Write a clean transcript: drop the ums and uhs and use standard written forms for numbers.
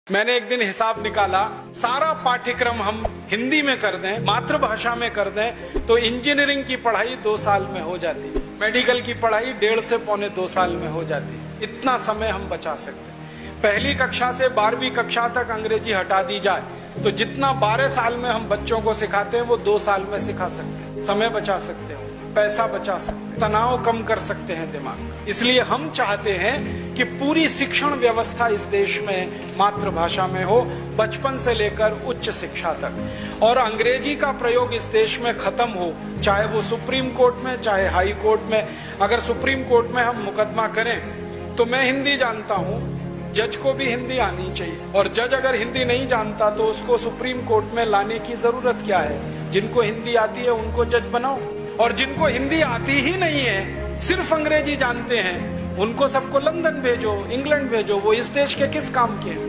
मैंने एक दिन हिसाब निकाला, सारा पाठ्यक्रम हम हिंदी में कर दें, मातृभाषा में कर दें, तो इंजीनियरिंग की पढ़ाई 2 साल में हो जाती, मेडिकल की पढ़ाई 1.5 से पौने 2 साल में हो जाती। इतना समय हम बचा सकते हैं। पहली कक्षा से 12वीं कक्षा तक अंग्रेजी हटा दी जाए तो जितना 12 साल में हम बच्चों को सिखाते हैं वो 2 साल में सिखा सकते हैं। समय बचा सकते हैं, पैसा बचा सकते हैं, तनाव कम कर सकते हैं दिमाग। इसलिए हम चाहते हैं कि पूरी शिक्षण व्यवस्था इस देश में मातृभाषा में हो, बचपन से लेकर उच्च शिक्षा तक। और अंग्रेजी का प्रयोग इस देश में खत्म हो, चाहे वो सुप्रीम कोर्ट में, चाहे हाई कोर्ट में। अगर सुप्रीम कोर्ट में हम मुकदमा करें तो मैं हिंदी जानता हूँ, जज को भी हिंदी आनी चाहिए, और जज अगर हिंदी नहीं जानता तो उसको सुप्रीम कोर्ट में लाने की जरूरत क्या है। जिनको हिंदी आती है उनको जज बनाओ, और जिनको हिंदी आती ही नहीं है, सिर्फ अंग्रेजी जानते हैं, उनको सबको लंदन भेजो, इंग्लैंड भेजो। वो इस देश के किस काम के हैं?